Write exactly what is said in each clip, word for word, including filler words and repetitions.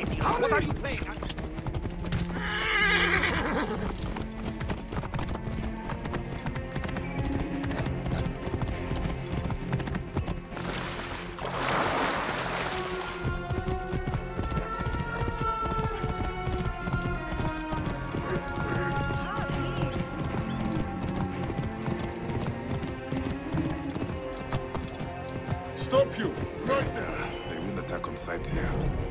crazy? Huh? What are you playing? Stop you! Right there! They will attack on sight here.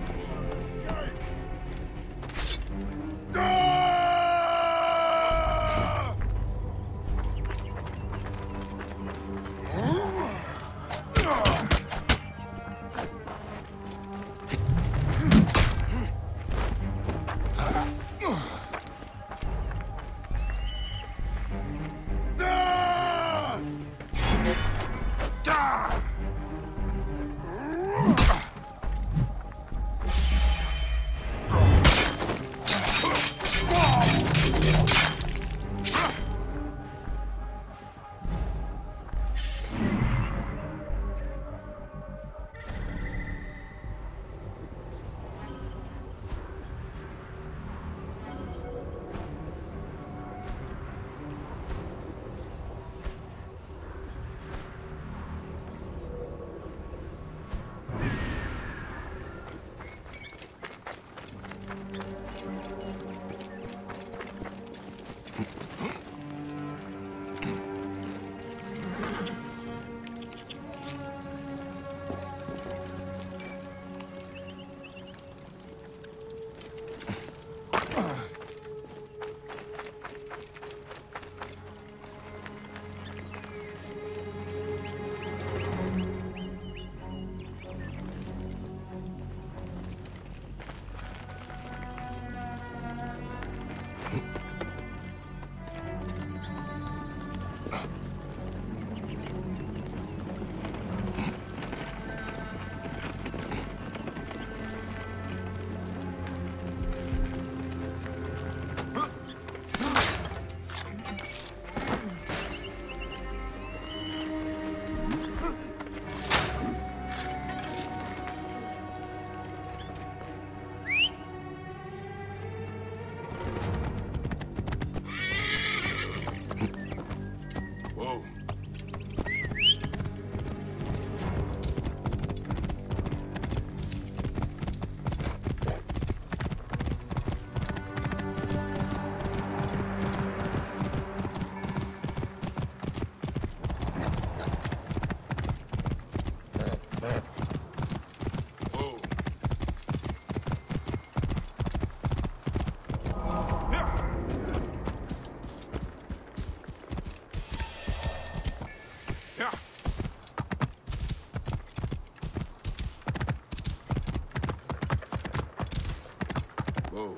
Whoa.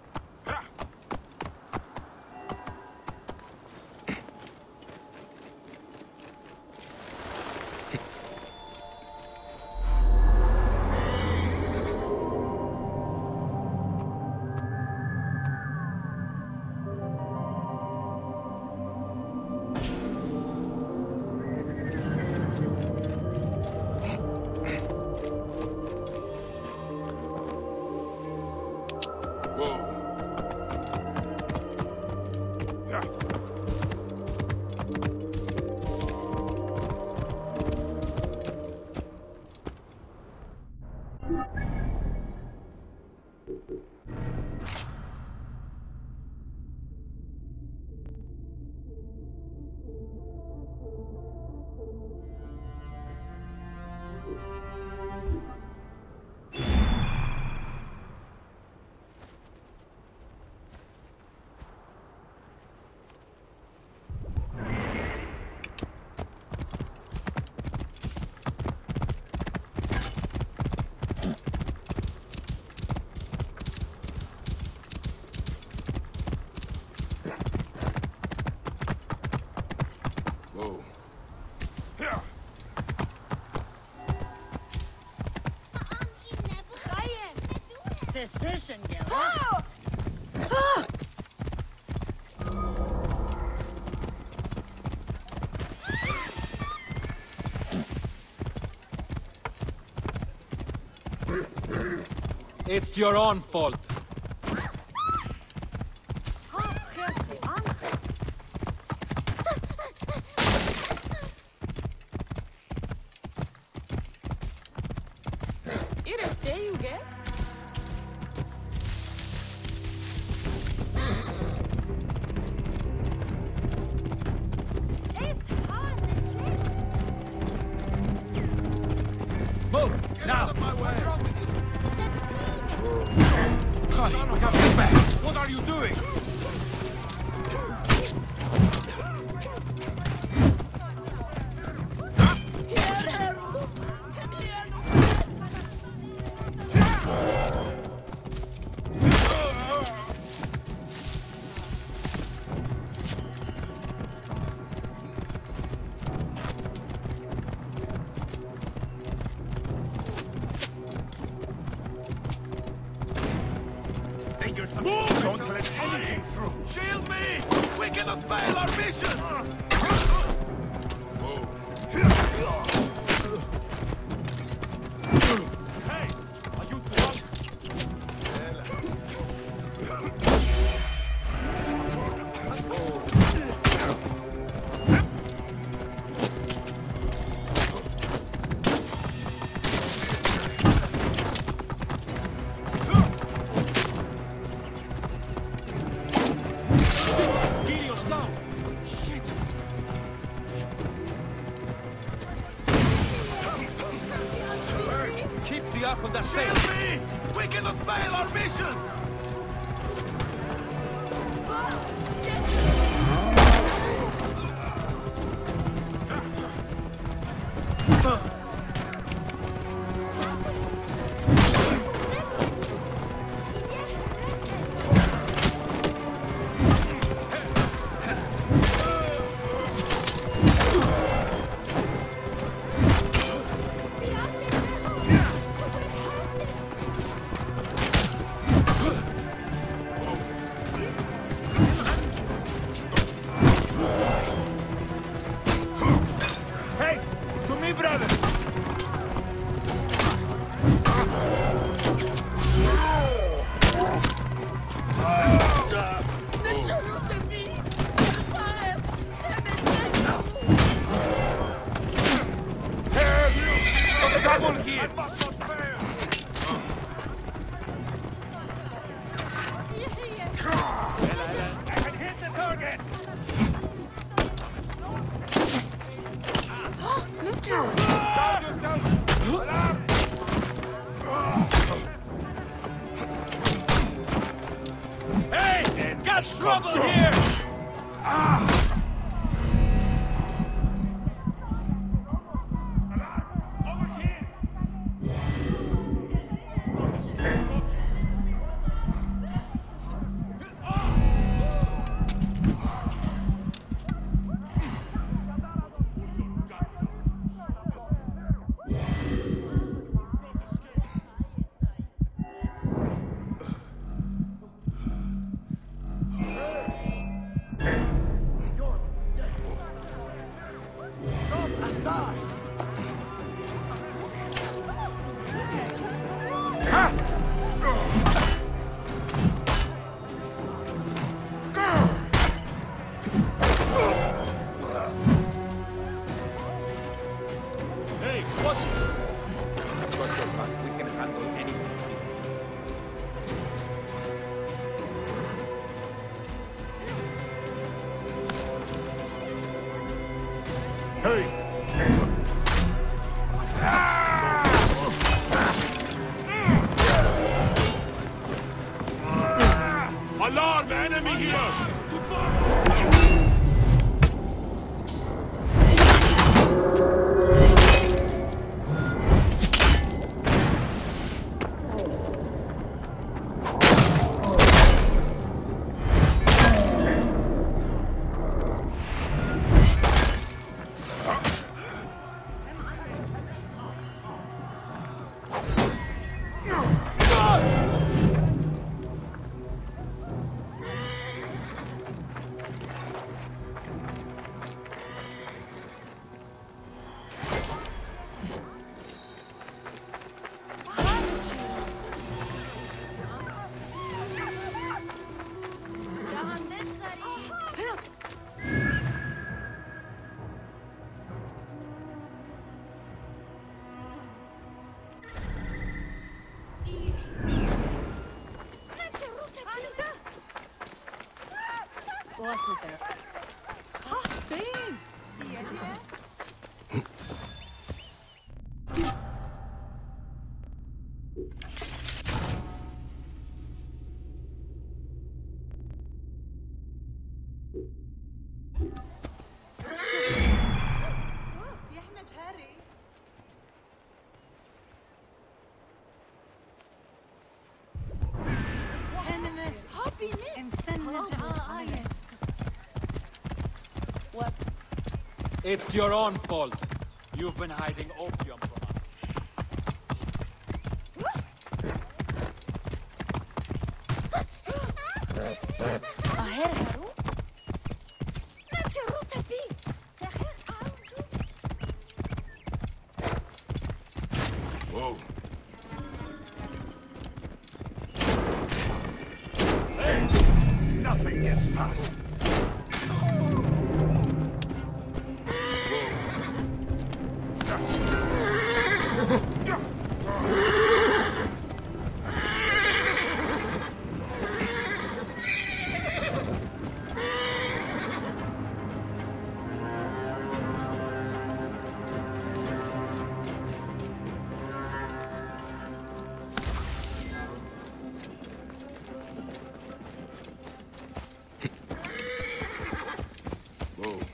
Decision, Gil. Oh! Ah! It's your own fault. What are you doing? Move! Don't let anything through! Shield me! We cannot fail our mission! Hey! Are you drunk? Keep the ark on the sail. Me! We cannot fail our mission! Trouble here! I must not fail! I can hit the target! Down yourself! Alarm! Hey! Got trouble here! Ah! Alarm! Enemy here! wasn't there? Ah, fine. What? It's your own fault. You've been hiding opium from us. Aher haru? Nache rutati. Seher arju. Whoa. Nothing gets past. Whoa.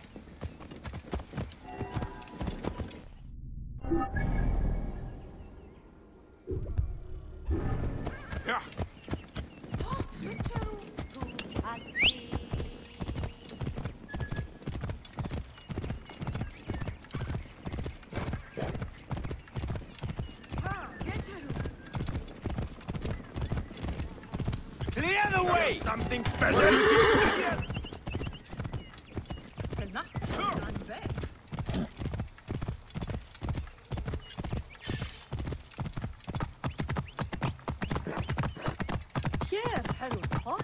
Yeah. Clear the way! Something special! Here, حلو hot.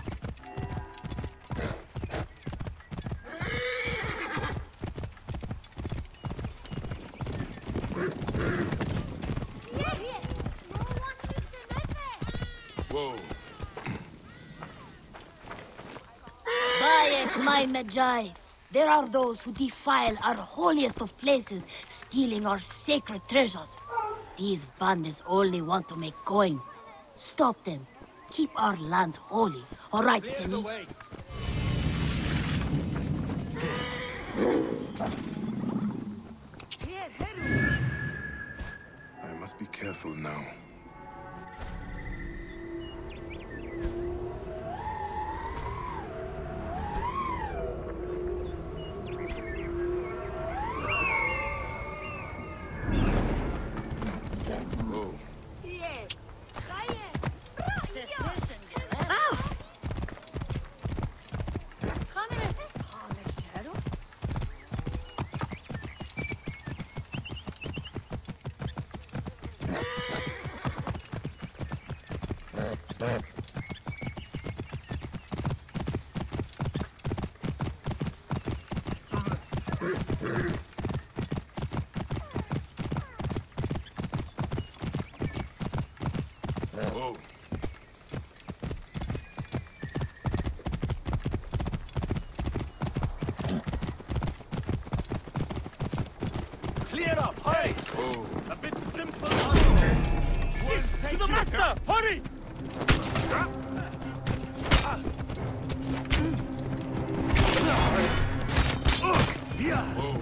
Whoa. Bayek, my Magi. There are those who defile our holiest of places, stealing our sacred treasures. These bandits only want to make coin. Stop them. Keep our lands holy. All right, Clear the Seni? way. I must be careful now. Whoa. Decision, girl. Ah! Gaan we even samen, Shadow? Whoa. Clear up! Hurry! Whoa. A bit simple, huh? To the master! Hurry! Yeah. Whoa.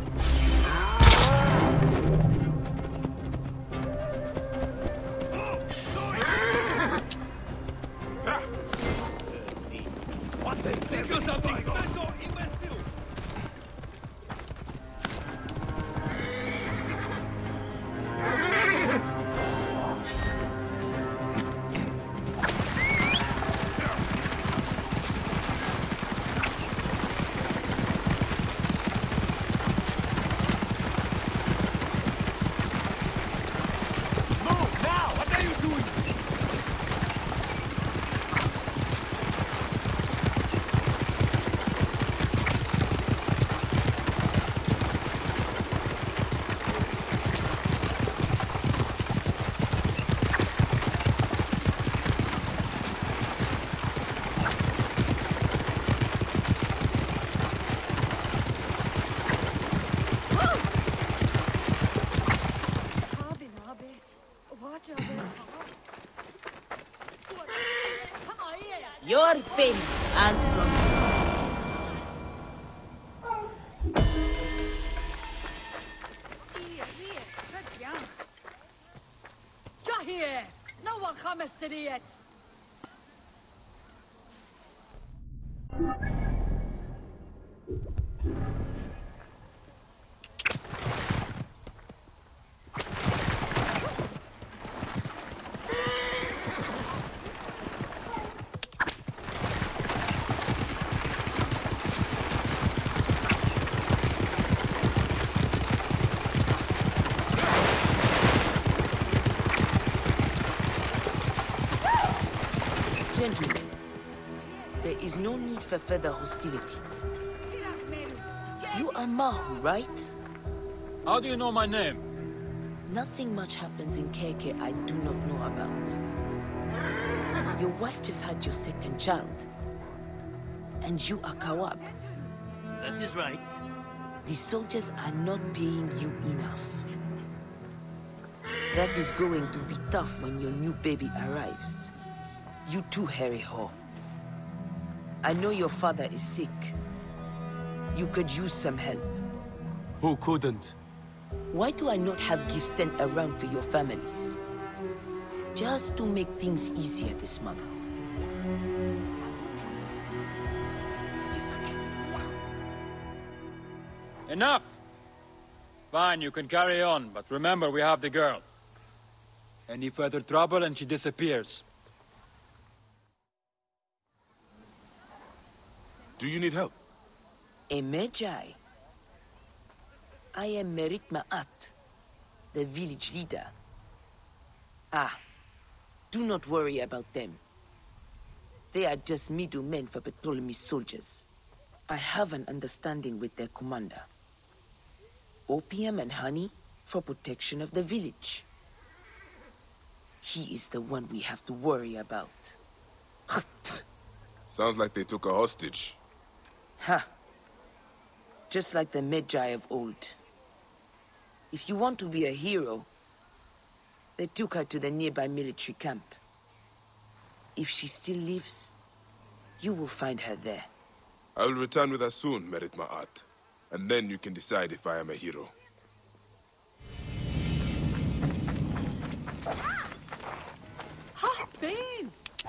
Watch out there. Come on, yeah. Your baby, as promised. Jahie! No one comes to it. Gentlemen, there is no need for further hostility. You are Mahu, right? How do you know my name? Nothing much happens in K K I do not know about. Your wife just had your second child. And you are Kawab. That is right. The soldiers are not paying you enough. That is going to be tough when your new baby arrives. You too, Harry Haw. I know your father is sick. You could use some help. Who couldn't? Why do I not have gifts sent around for your families? Just to make things easier this month. Enough! Fine, you can carry on, but remember we have the girl. Any further trouble and she disappears. Do you need help? A Magi. I am Merit Ma'at, the village leader. Ah, do not worry about them. They are just middlemen for Ptolemy's soldiers. I have an understanding with their commander. Opium and honey for protection of the village. He is the one we have to worry about. Sounds like they took a hostage. Ha! Just like the Magi of old. If you want to be a hero, they took her to the nearby military camp. If she still lives, you will find her there. I will return with her soon, Merit Ma'at. And then you can decide if I am a hero. Ha! Bean!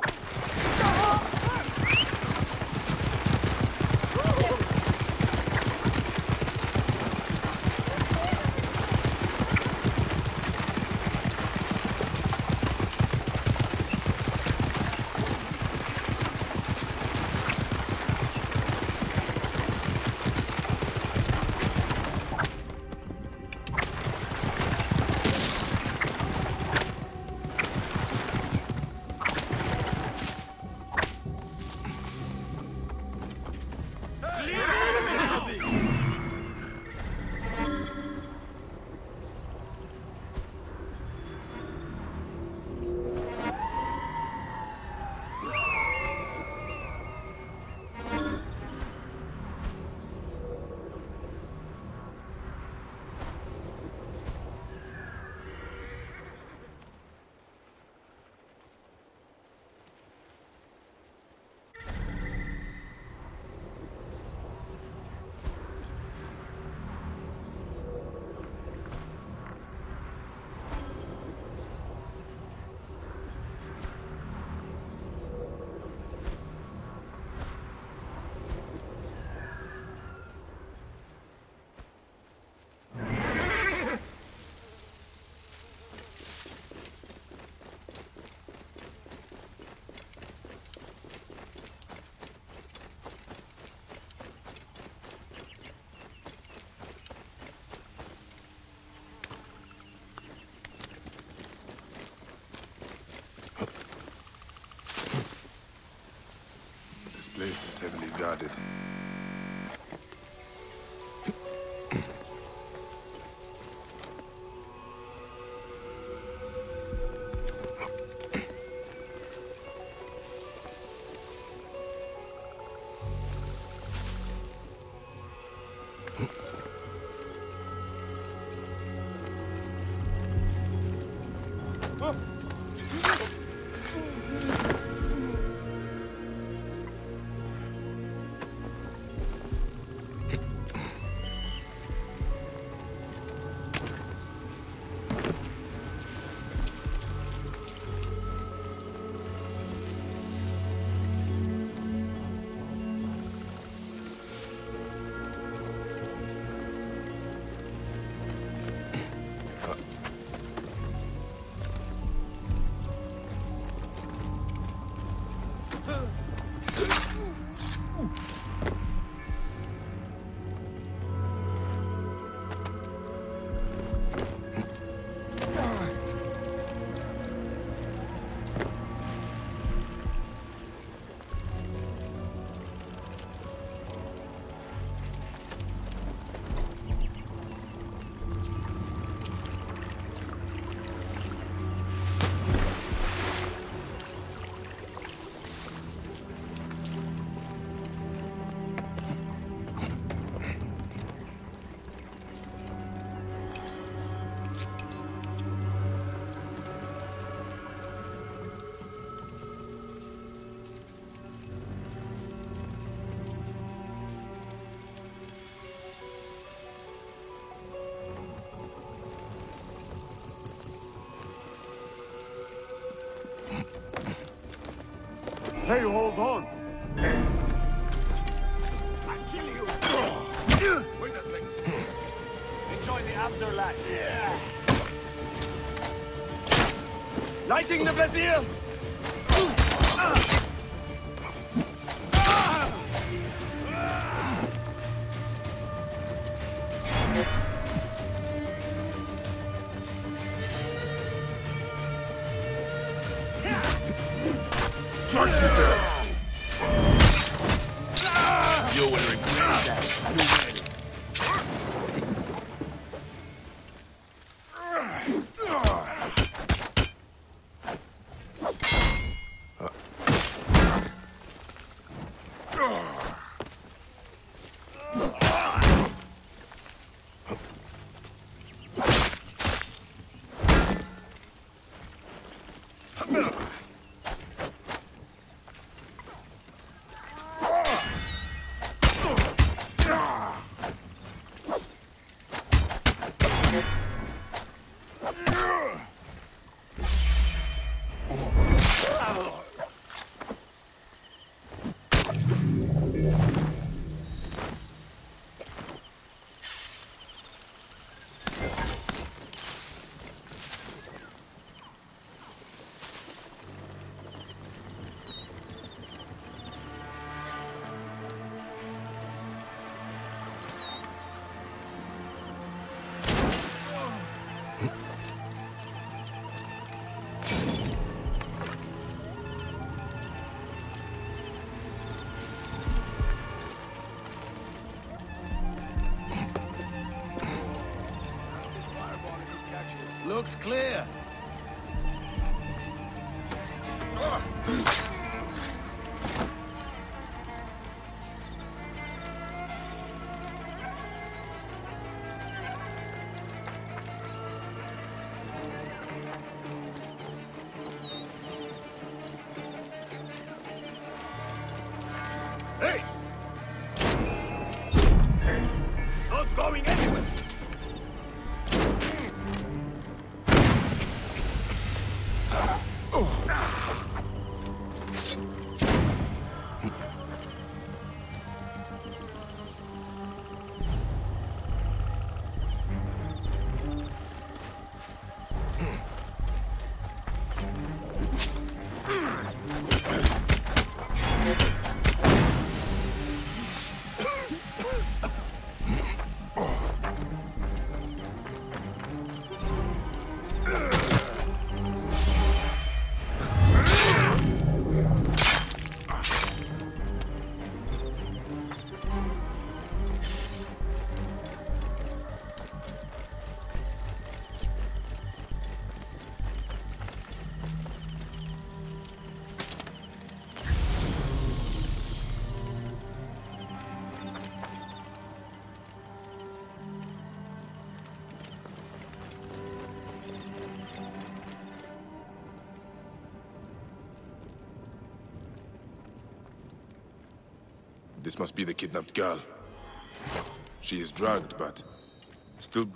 This place is heavily guarded. Hey, hold on! I'll kill you! Wait a second. Enjoy the afterlife. Yeah. Lighting the Bezier! You will regret that. Looks clear. Hey! Not going anywhere! This must be the kidnapped girl. She is drugged, but still...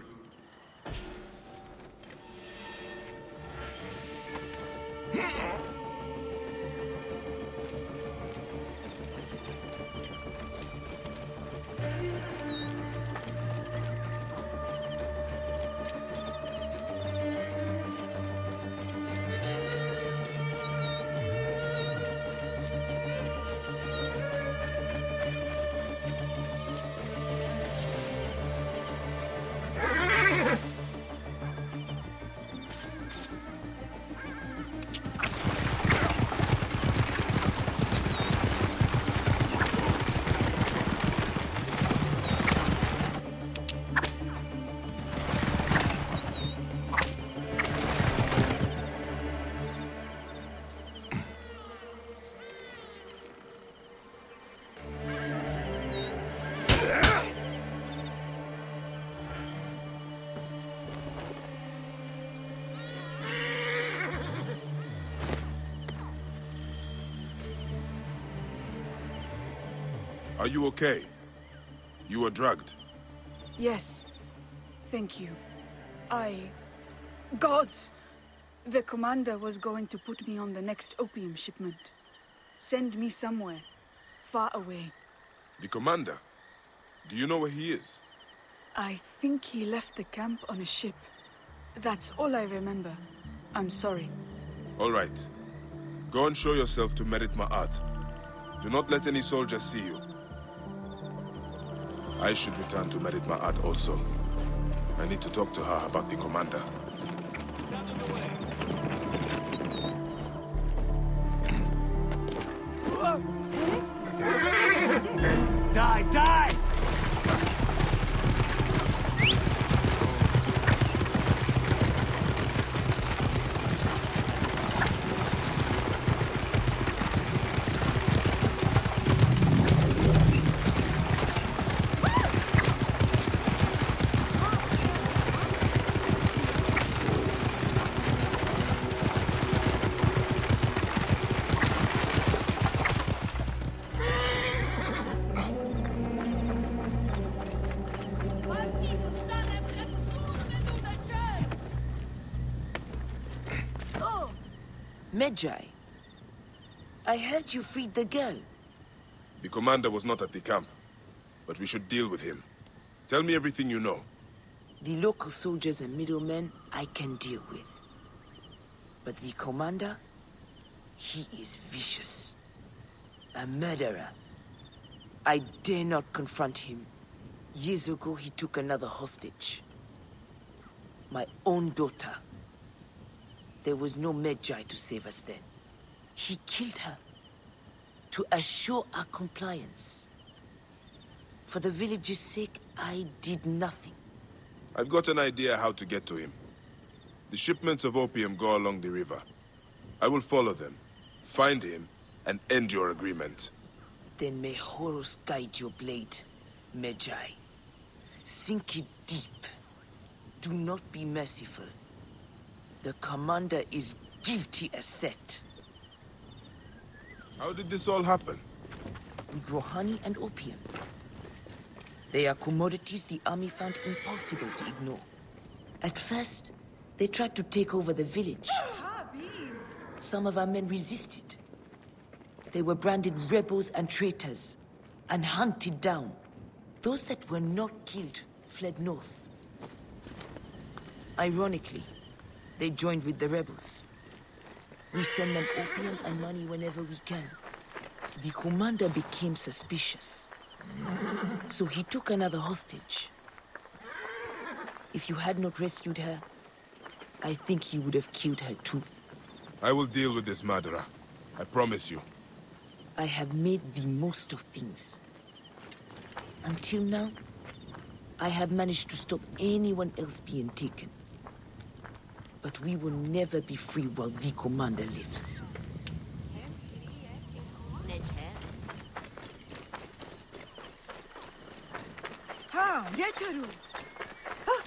Are you okay? You were drugged. Yes. Thank you. I... Gods! The commander was going to put me on the next opium shipment. Send me somewhere. Far away. The commander? Do you know where he is? I think he left the camp on a ship. That's all I remember. I'm sorry. All right. Go and show yourself to Merit Ma'at. Do not let any soldiers see you. I should return to Merit Ma'at also. I need to talk to her about the commander. Die, die! Medjay, I heard you freed the girl. The commander was not at the camp, but we should deal with him. Tell me everything you know. The local soldiers and middlemen I can deal with. But the commander, he is vicious. A murderer. I dare not confront him. Years ago, he took another hostage. My own daughter. There was no Medjay to save us then. He killed her to assure our compliance. For the village's sake, I did nothing. I've got an idea how to get to him. The shipments of opium go along the river. I will follow them, find him, and end your agreement. Then may Horus guide your blade, Medjay. Sink it deep. Do not be merciful. The commander is guilty as set. How did this all happen? We grow honey and opium. They are commodities the army found impossible to ignore. At first, they tried to take over the village. Some of our men resisted. They were branded rebels and traitors, and hunted down. Those that were not killed fled north. Ironically, they joined with the rebels. We send them opium and money whenever we can. The commander became suspicious. So he took another hostage. If you had not rescued her, I think he would have killed her too. I will deal with this murderer. I promise you. I have made the most of things. Until now, I have managed to stop anyone else being taken. But we will never be free while the commander lives. Ha! Yecharu! Ha!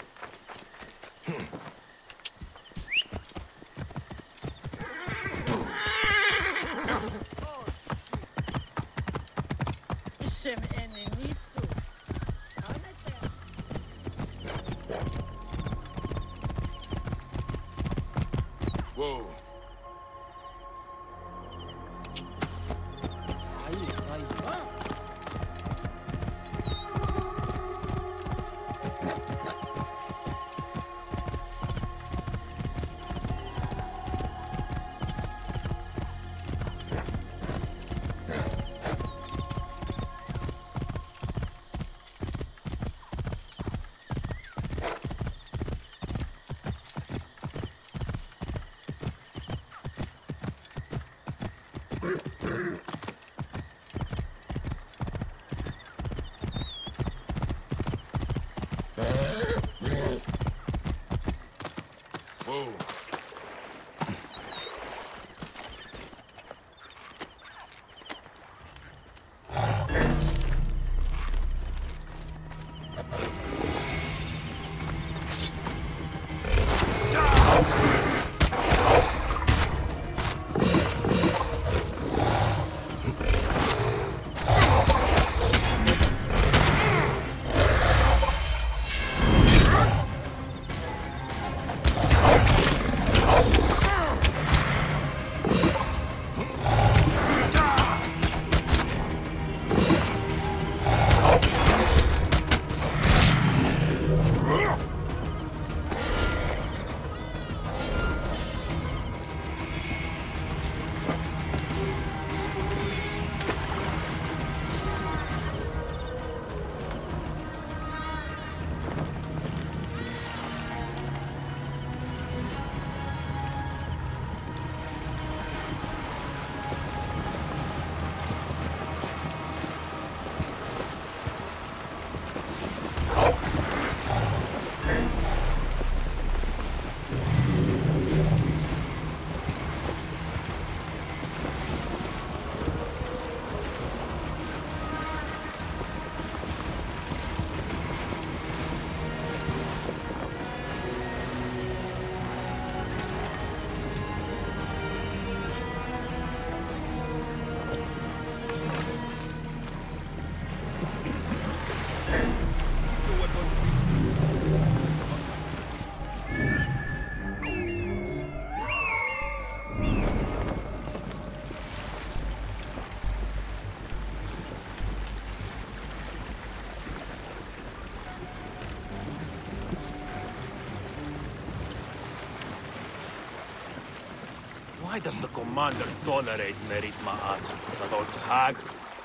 Why does the commander tolerate Merit Ma'at? That old hag?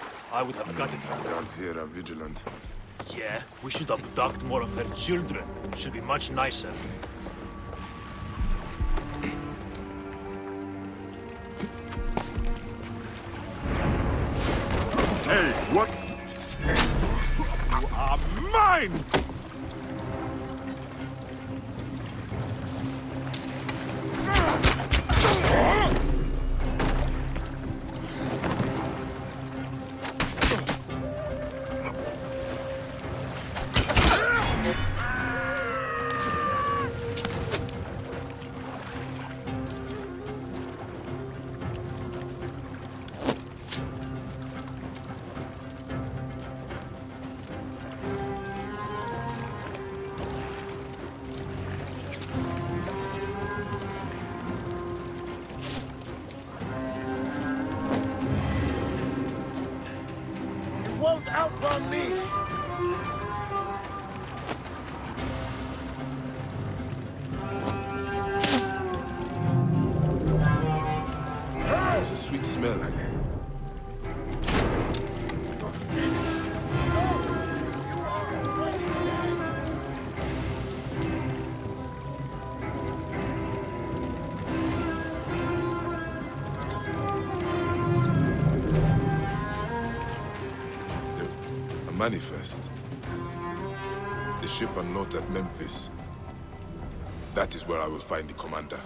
I would have got it. The guards here are vigilant. Yeah, we should abduct more of her children. Should be much nicer. Hey, what? You are mine! Won't outrun me! There's a sweet smell, Hagen. You're finished. No! You are already dead! A manifest. The ship unloaded at Memphis. That is where I will find the commander.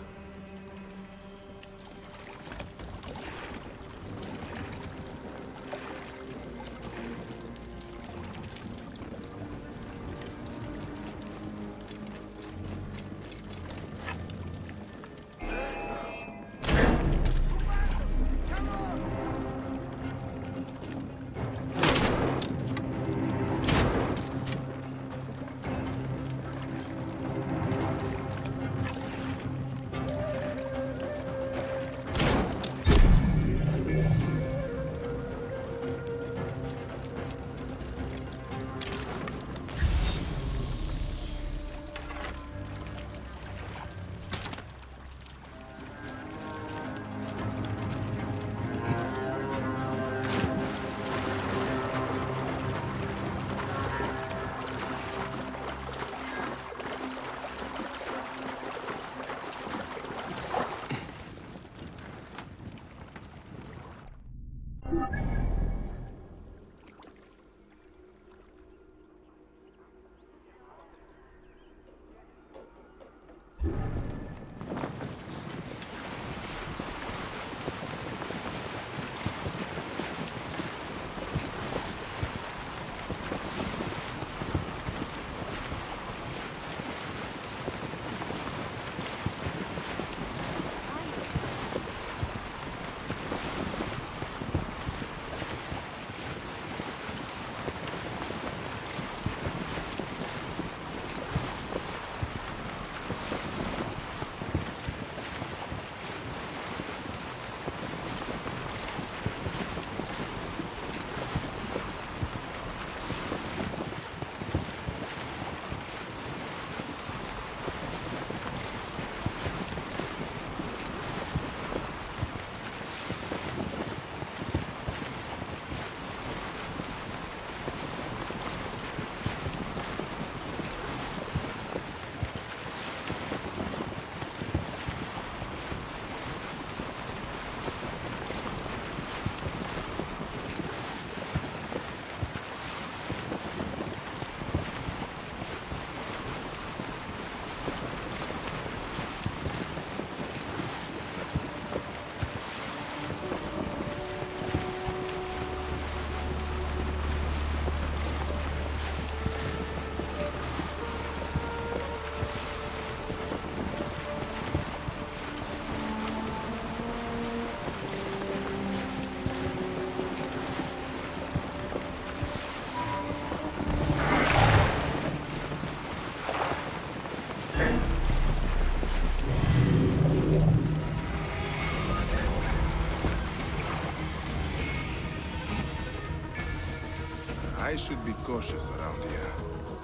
I should be cautious around here.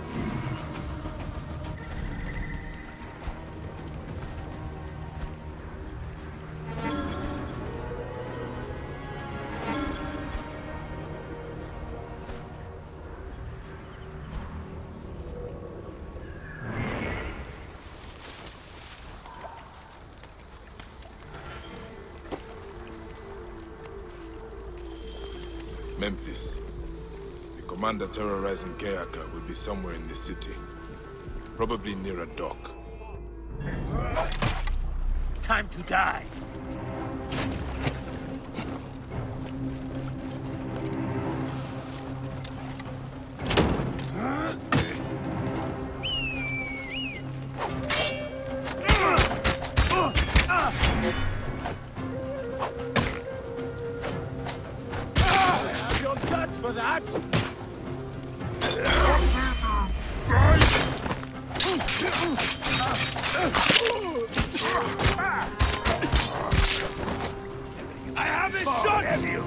Memphis. The commander terrorizing Kayaka will be somewhere in the city. Probably near a dock. Time to die. For that? I haven't done have you.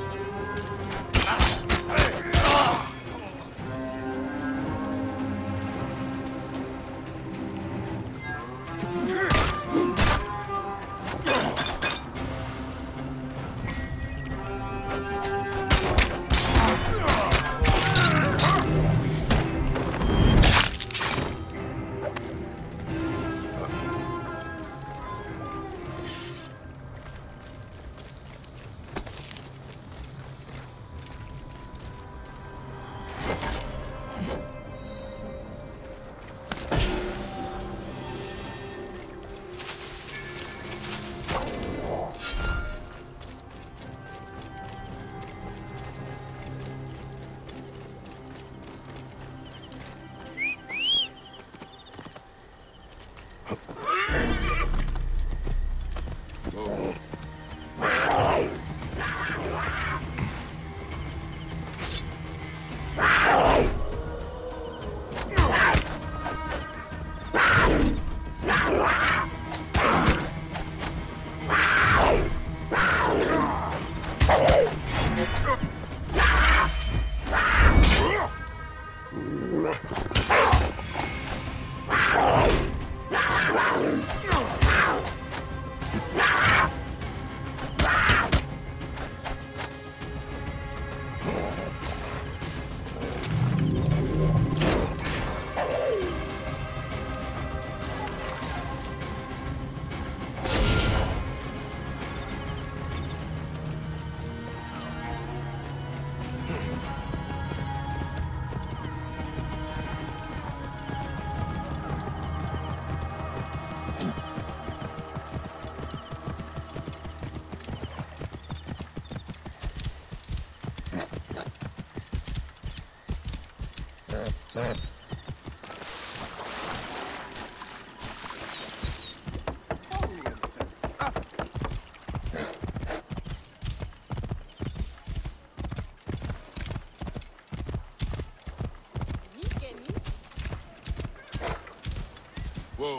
Whoa.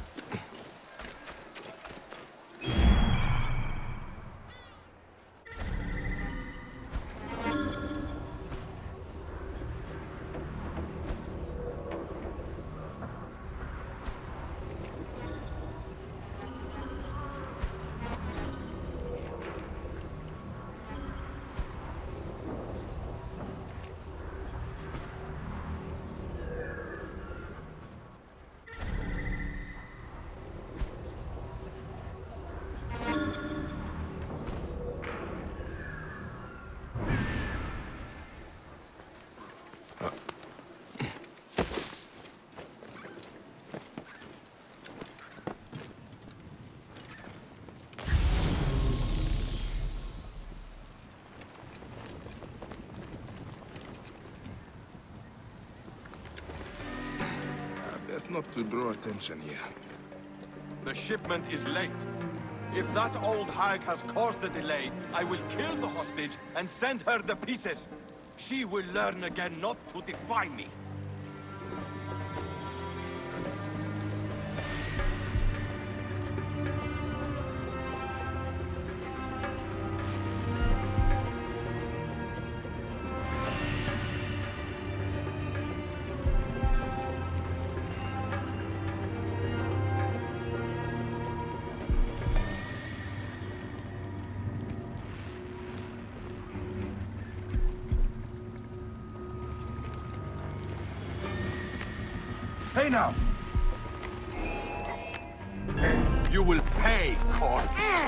Best not to draw attention here. The shipment is late. If that old hag has caused the delay, I will kill the hostage and send her the pieces. She will learn again not to defy me. now! You will pay, corpse!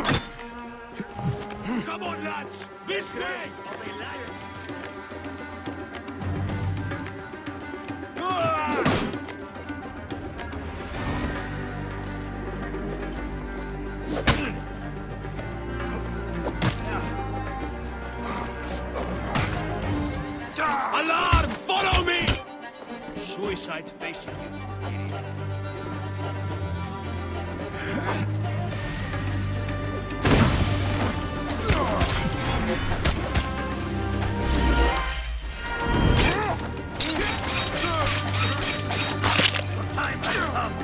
Come on, lads! This way! Of a liar! Alarm! Follow me! Suicide facing you. Time has come.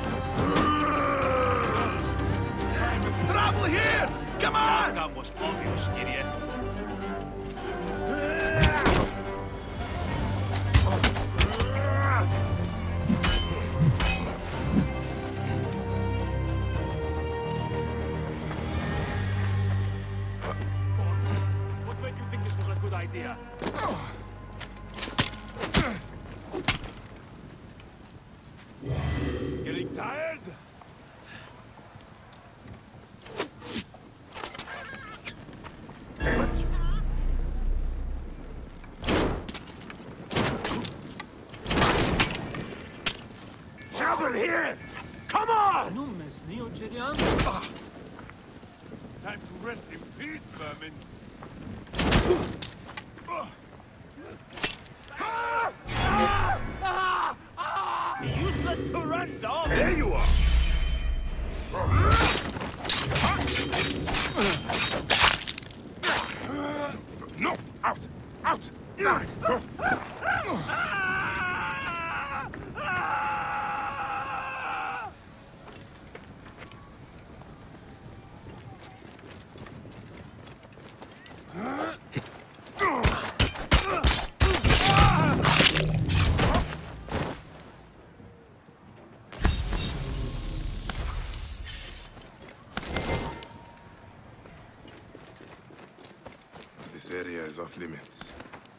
Trouble here! Come on! The outcome was obvious, idiot. What made you think this was a good idea? Getting tired? What? Trouble here! Come on! Time to rest in peace, vermin. Useless to run, dog! There you are! No! Out! Out! This area is off limits.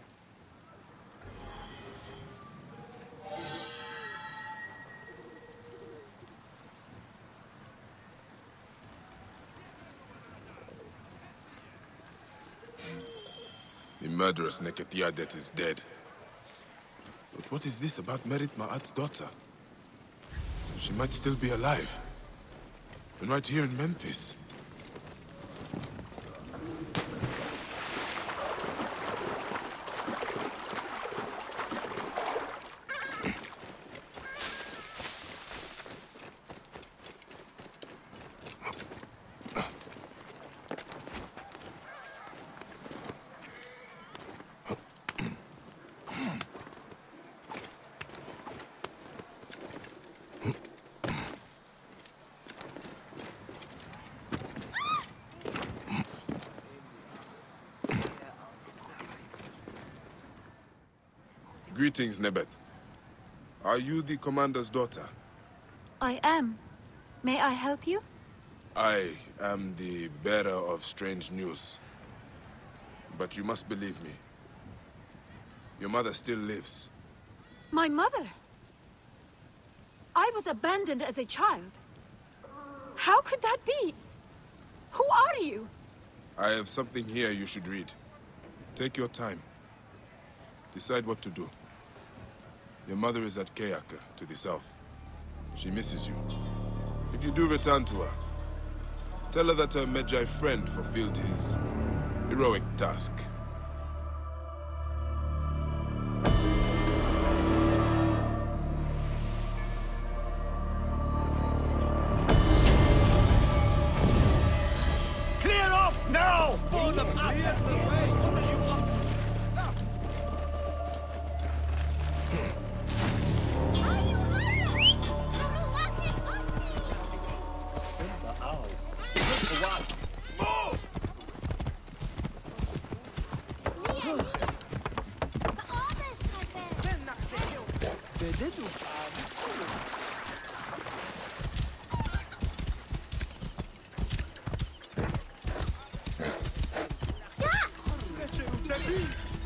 The murderous Neketiadet is dead. But what is this about Merit Ma'at's daughter? She might still be alive. And right here in Memphis. Greetings, Nebet. Are you the commander's daughter? I am. May I help you? I am the bearer of strange news. But you must believe me. Your mother still lives. My mother? I was abandoned as a child. How could that be? Who are you? I have something here you should read. Take your time. Decide what to do. Your mother is at Kayaka, to the south. She misses you. If you do return to her, tell her that her Medjay friend fulfilled his heroic task. Clear off now! For the clear the way! What are you up?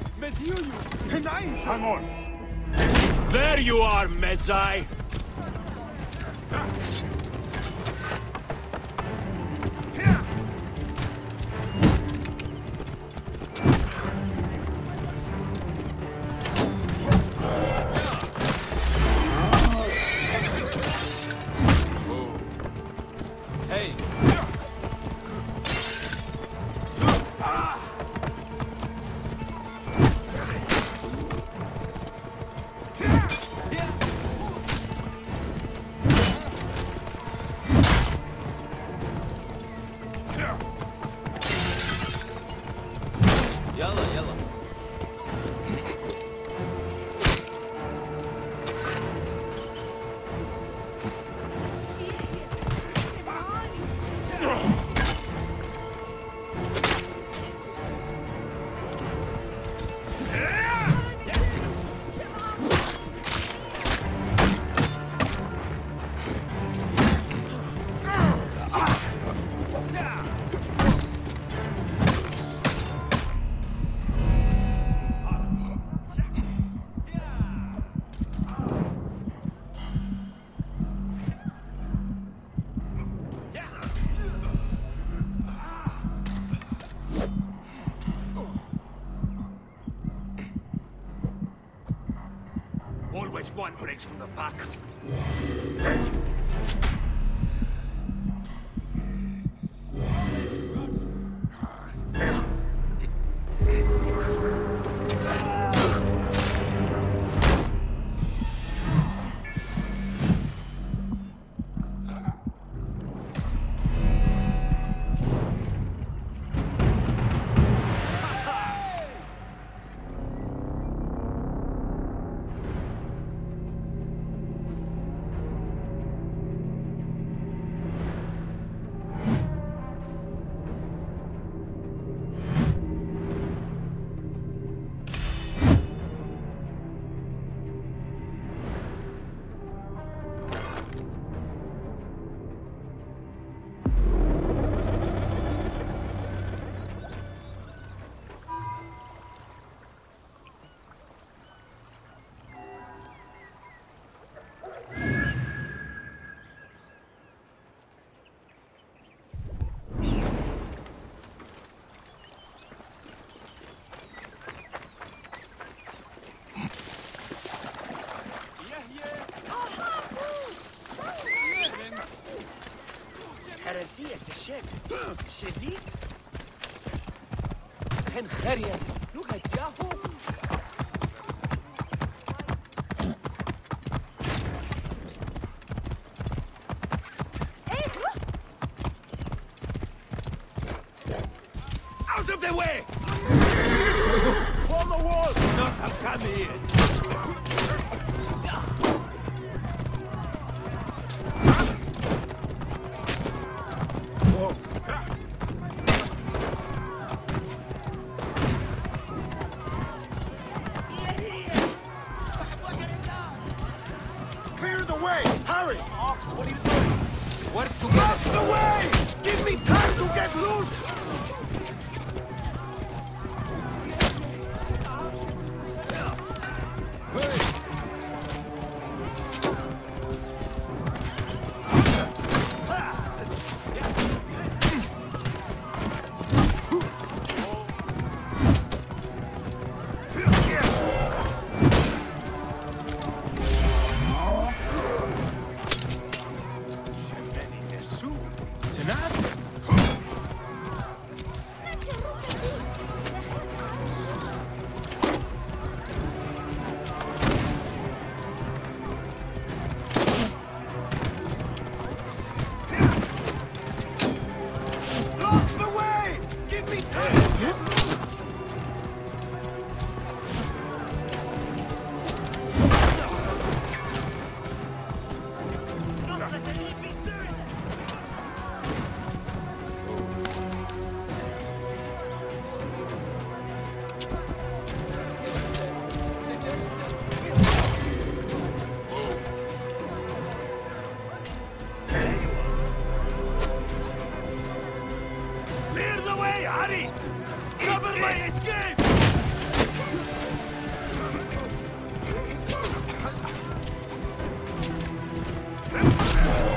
Come on! There you are, Medjay! Always one breaks from the pack. هرسية سشيك شديد هن خريت لغة ياهو Out of the way! Form a wall! Not have come here! Clear the way! Hurry! Ox, what are you doing? Work together! Block the way! Give me time to get loose! Escape!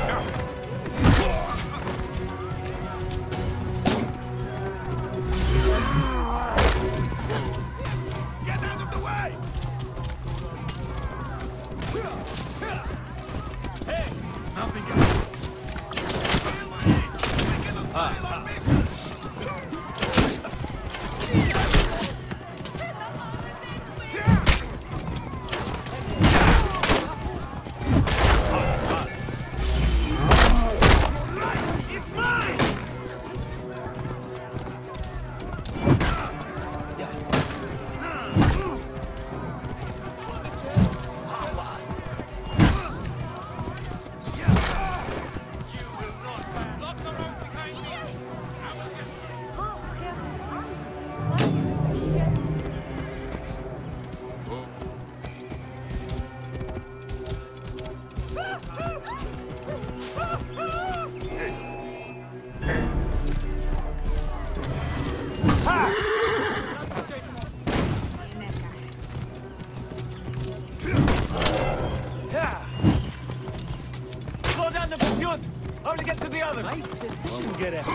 Slow down the pursuit! How to get to the others? Right decision, get it.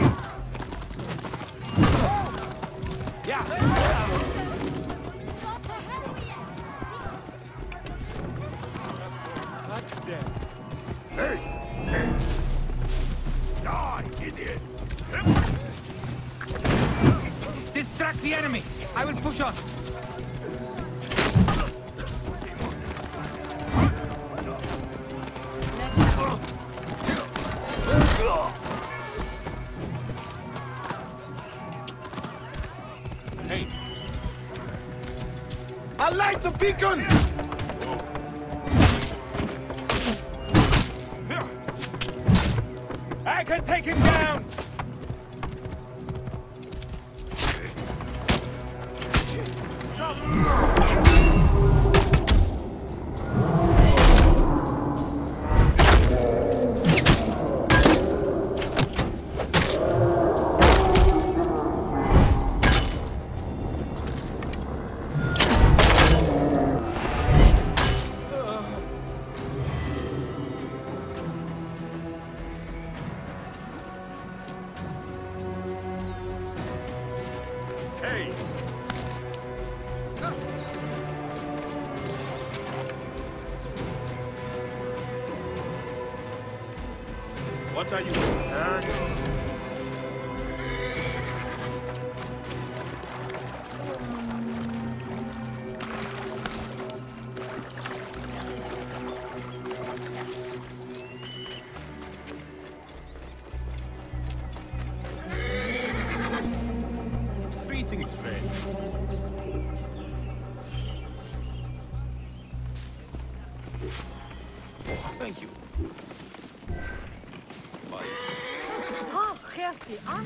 Yeah! That's dead. Die, idiot! Distract the enemy! I will push on! Hey! I'll light the beacon! I can take him down! Hey! What are you? Greetings, friend. Thank you. Ha, Gertie, aan.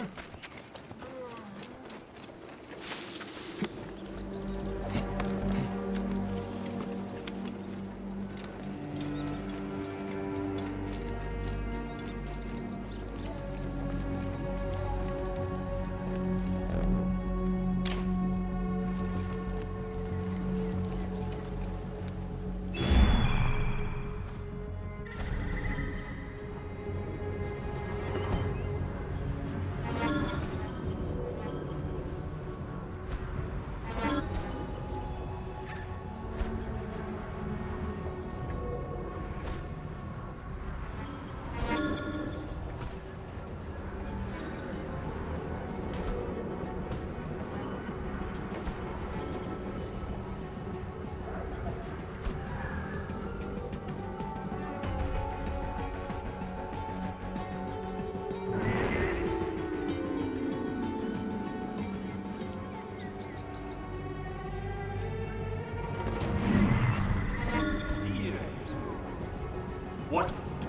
What?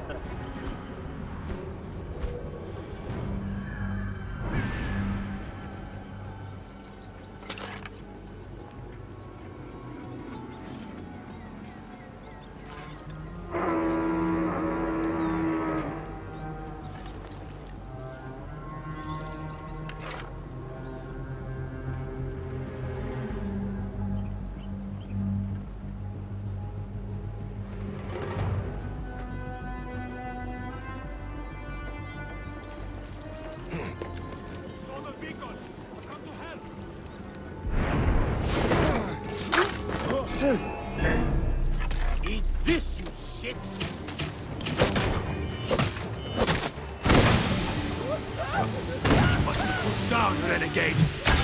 Eat this, you shit! Must be put down, renegade!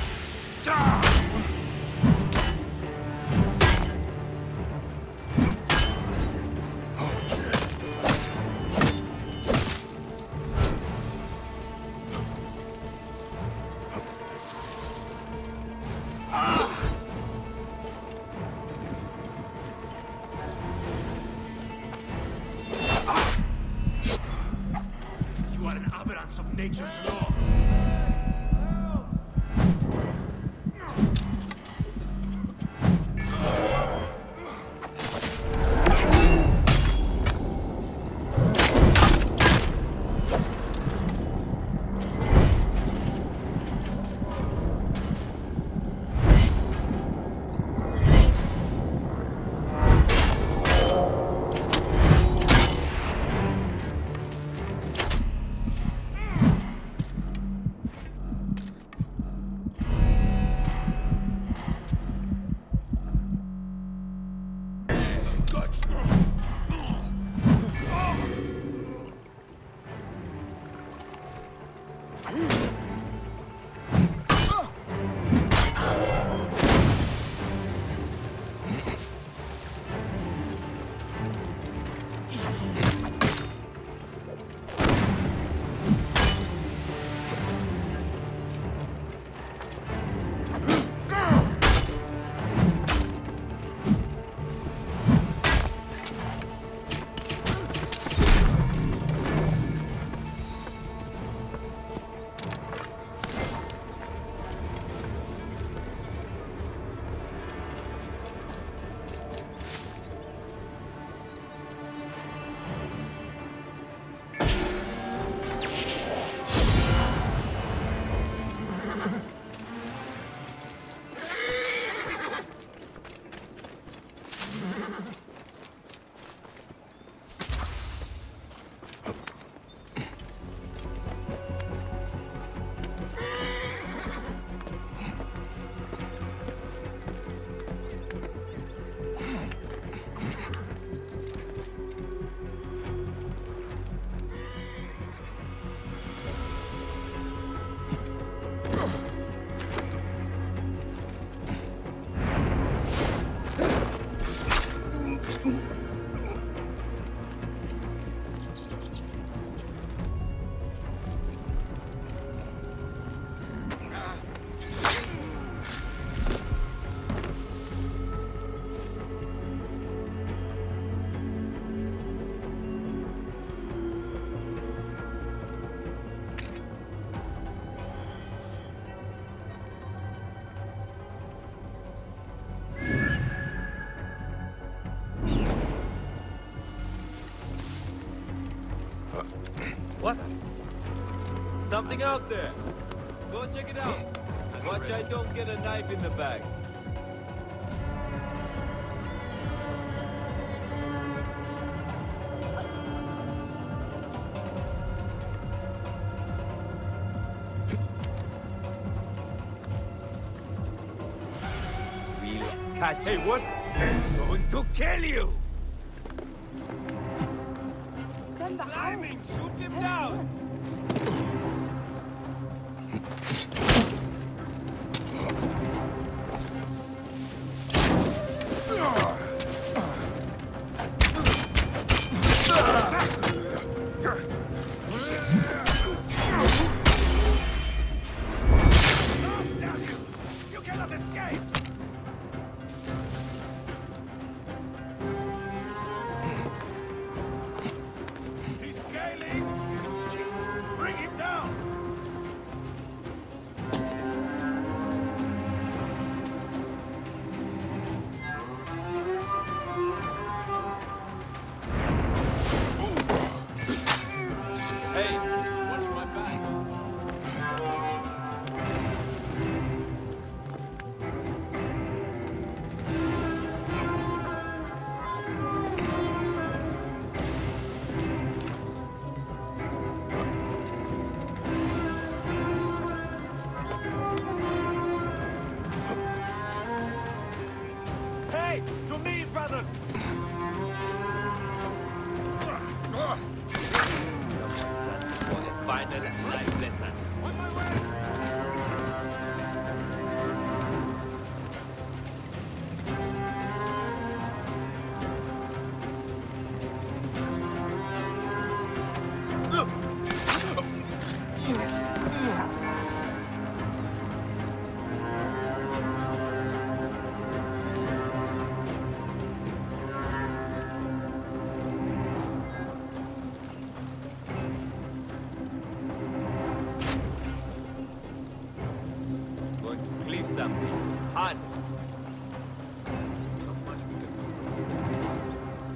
You are an aberrance of nature's law. something out there. Go check it out. And watch I don't get a knife in the bag. We'll catch Hey, what? I'm going to kill you! He's climbing! Shoot him down! You cannot escape! He's scaling! Bring him down! Hey, watch my back. Hey! To me, brothers! For the final life lesson. On my way! Going to cleave something. Hard. Not much we can do.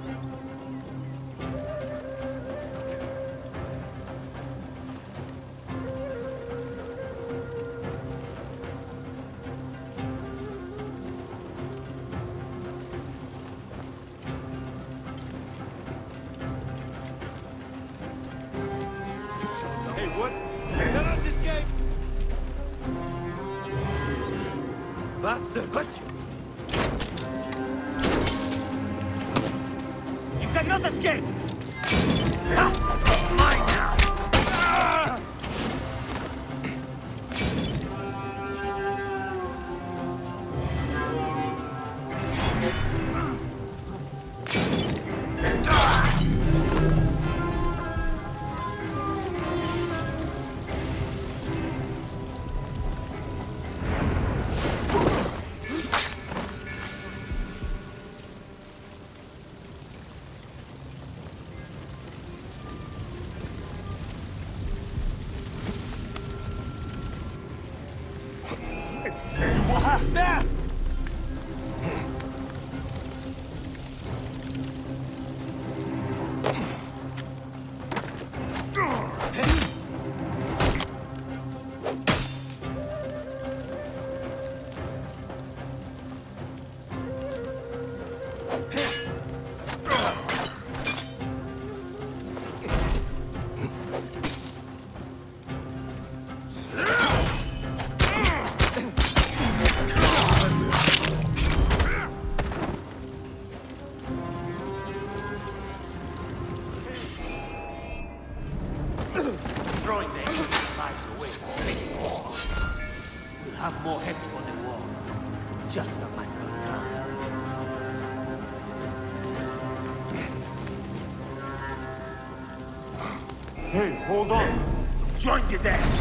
Hey, what? Cannot escape! Bastard! Got you! You cannot escape! Ha! Mine now! Ah! There! Throwing their lives away. We'll have more heads on the wall. Just a matter of time. Hey, hold on! Join the dance!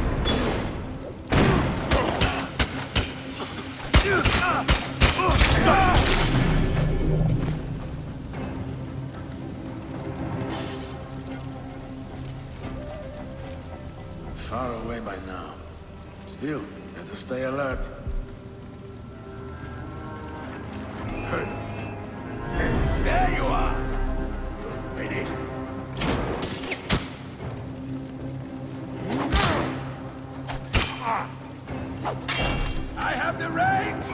Far away by now. Still, better stay alert. There you are! Finished! have the range!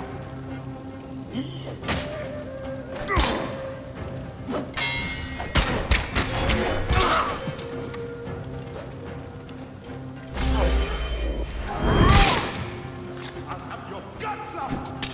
I'll have your guts up!